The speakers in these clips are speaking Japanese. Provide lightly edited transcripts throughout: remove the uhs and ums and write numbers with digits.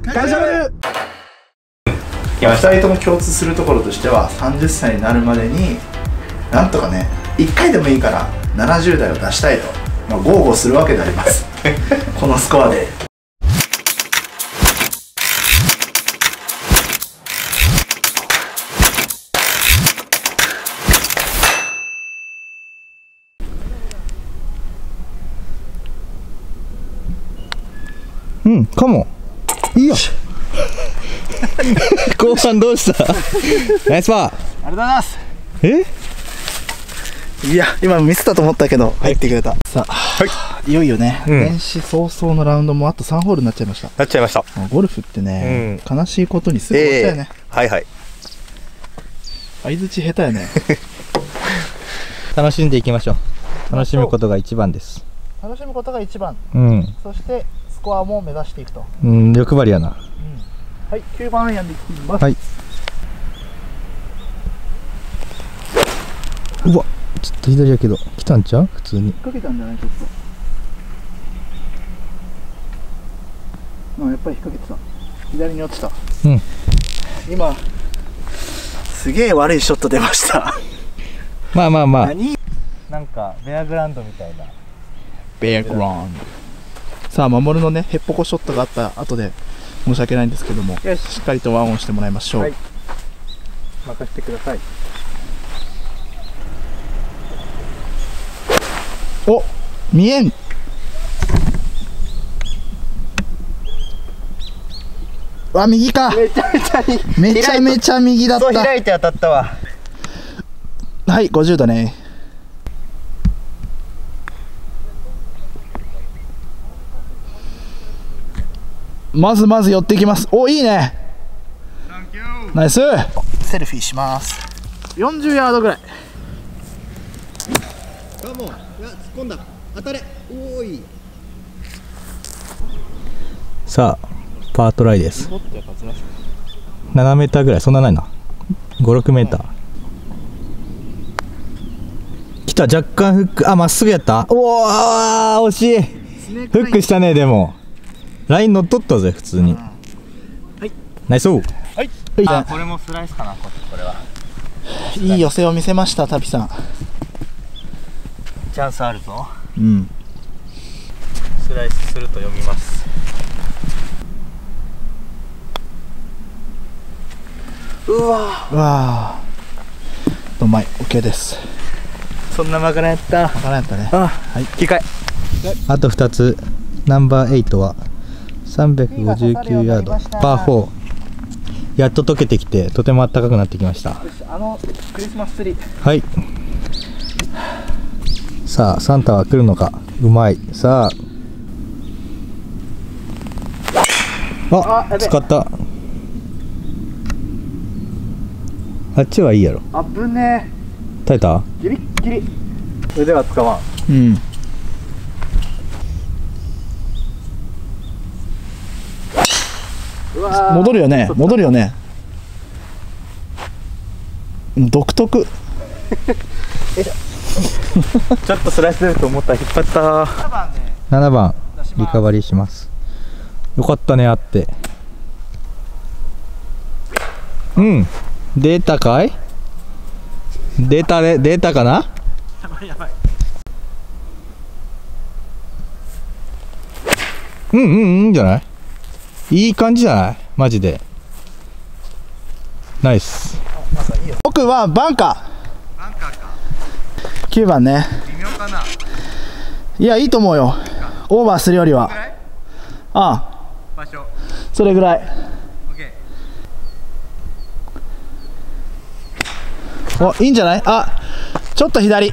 大丈夫。 2人とも共通するところとしては、30歳になるまでになんとかね、1回でもいいから70代を出したいと、豪語するわけでありますこのスコアで。 うん、かも。いいよ。後半どうした？ナイスパー。ありがとうございます。 いや、今ミスったと思ったけど入ってくれた。さあ、いよいよね、年始早々のラウンドもあと3ホールになっちゃいました。ゴルフってね、悲しいことにすぐ終わっちゃうよね。 はいはい。 相づち下手やね。 楽しんでいきましょう。楽しむことが一番です。 楽しむことが一番。そしてスコアも目指していくと。 欲張りやな。 はい、9番アイアンでいきます。 はい。うわ、ちょっと左やけど来たんちゃう？普通に。 かけたんじゃない？ちょっと。やっぱり引っ掛けてた。左に落ちた。今すげえ悪いショット出ました。 まあまあまあ。なんかベアグラウンドみたいな。 ベアグラウンド。さあ、守のね、ヘッポコショットがあった後で申し訳ないんですけども、しっかりとワンオンしてもらいましょう。はい、任せてください。お、見えん。わ、右か。めちゃめちゃ右だった。そう開いて当たったわ。 はい、50度ね。まず寄っていきます。お、いいね。ナイス。セルフィーします。40ヤードぐらい。 突っ込んだ。当たれ。おーい。さあ、パートライです。7メーターぐらい、そんなないな。5、6メーター。来た、若干フック。あ、まっすぐやった。おー、惜しい。フックしたね。でもライン乗っとったぜ、普通に。はい、ナイス。はい。あ、これもスライスかな。これはいい寄せを見せました、タピさん。 チャンスあるぞ。スライスすると読みます。うわうまい。 OK です。 そんな曲がらんやった。 曲がらんやったね。 はい、切り替え。あと2つ。ナンバー8は359ヤード、パー4。やっと溶けてきて、とても暖かくなってきました。 クリスマスツリー。はい。 さあ、サンタは来るのか。うまい。さあ、使った。あっちはいいやろ。 あぶねえ。耐えた？ ギリッギリ。 腕は使わん。 戻るよね。独特。 ちょっとスライス出ると思ったら引っ張った。7番リカバリーします。よかったね、あって。出たかい？出たかな？いいんじゃない？いい感じじゃない？マジでナイス。 僕はバンカーか。9番ね。微妙かな。いや、いいと思うよ。オーバーするよりは。ああ、場所それぐらい。お、いいんじゃない？あ、ちょっと左。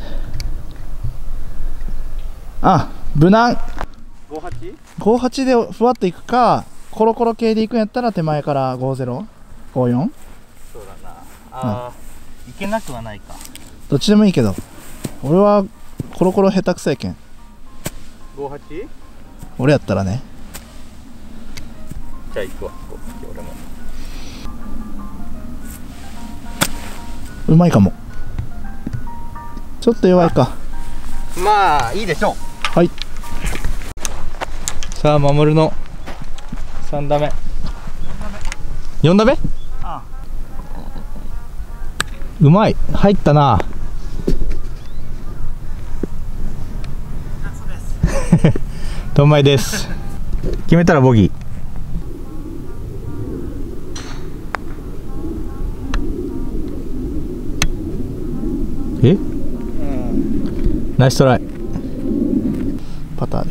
あ、無難。58でふわっといくか、コロコロ系でいくんやったら手前から50、54。 そうだな。いけなくはないか。 どっちでもいいけど、俺はコロコロ下手くそやけん。 58？ 俺やったらね。 じゃあ行くわ。俺もうまいかも。ちょっと弱いか。 まあいいでしょう。 はい。 さあ、守の 3打目。4打目。うまい、入ったな。トンマイです。決めたらボギー。え、ナイストライ。 パターで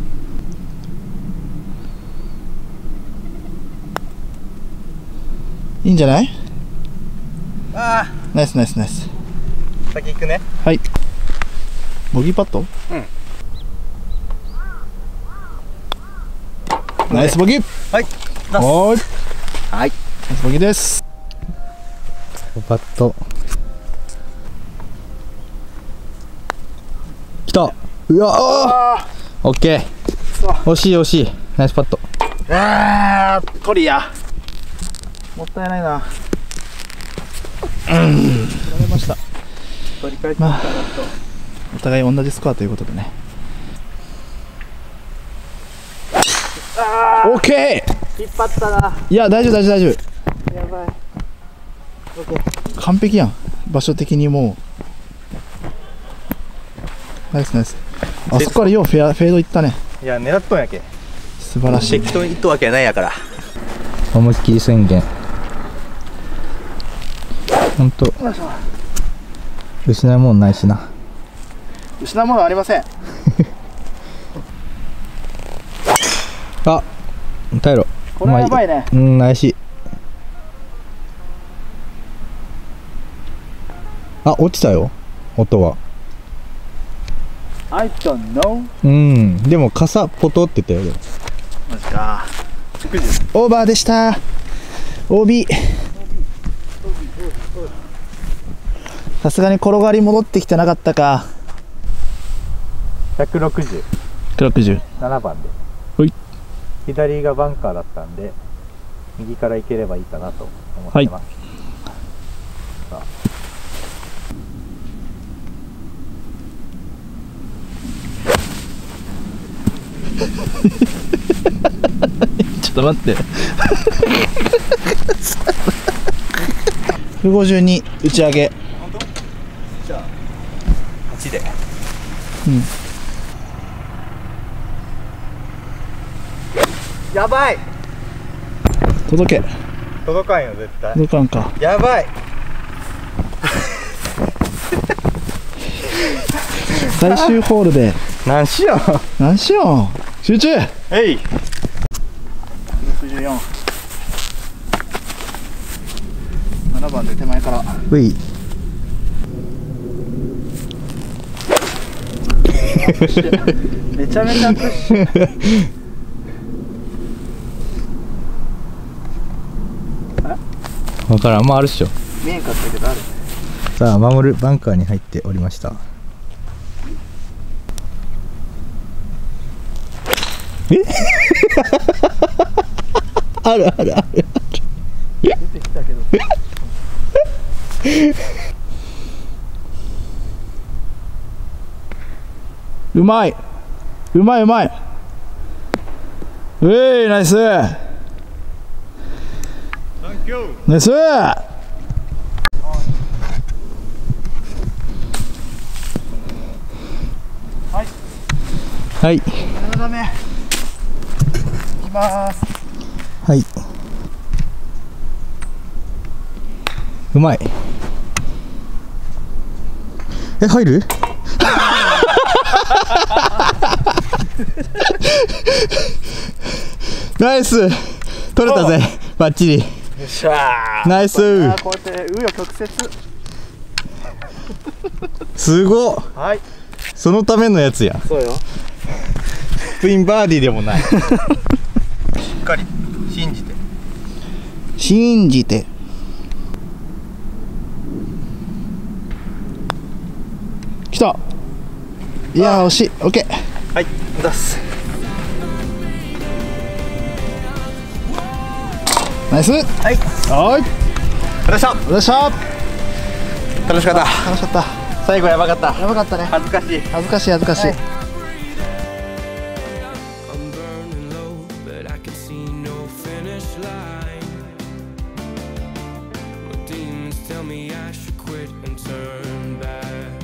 いいんじゃない？ あナイスナイスナイス。 あ、先行くね。 はい。ボギーパット？ナイスボギー。 はい。 はい。はい。ナイスボギーです。 パット。きた。うわあ。オッケー。惜しい惜しい。ナイスパット。 取りや。もったいないな。取られました。 取り返しまあ、お互い同じスコアということでね。オッケー。 引っ張ったな。 いや、大丈夫大丈夫大丈夫。 やばい。オッケー。 完璧やん。場所的にもう。ナイスナイス。あそこからようフェードいったね。 いや、狙っとんやけ。 素晴らしい。 適当にいっとわけやないやから。思いっきり宣言。ほんと失うもんないしな。 失うものはありません。 あ、耐えろ。 これはやばいね。 うん、ないし。あ、落ちたよ、音は。 I don't know。 うん、でも傘ポトって言ったよ。 マジか。オーバーでした。OB。さすがに転がり戻ってきてなかったか。 160。 160。 7番で。 はい。 左がバンカーだったんで、右から行ければいいかなと思ってます。さあ。 ちょっと待って。152打ち上げ。 本当？じゃあ8で。 うん。 やばい。 届け。 届かんよ絶対。 届かんか。 やばい。 最終ホールで。 何しよう。 何しよう。集中。 えい。 64。7番で手前から。 うい。 めちゃめちゃプッシュ。 わからん、まああるっしょ。 見えんかったけどある。 さあ、守るバンカーに入っておりました。えあるあるある。 出てきたけど。うまい。うまいうまい。ナイス。ナイス。 はい。 7打目。いきます。 はい。うまい。え、入る？ナイス。取れたぜ。バッチリ。 よっしゃー。 ナイス。 こうやって紆余曲折。 すごっ。 はい。 そのためのやつや。 そうよ。 ツインバーディーでもない。しっかり信じて。 信じて。来た。いやー惜しい。オッケー。 はい、出す。 ナイス。はい。はい。 ありがとうございました。 ありがとうございました。 楽しかった。 楽しかった。 最後やばかった。 やばかったね。 恥ずかしい。 恥ずかしい恥ずかしい。 はい。 finish line. My demons tell me I should quit and turn back.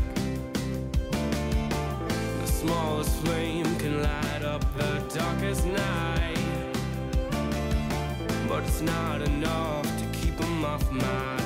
The smallest flame can light up the darkest night, but it's not enough to keep them off my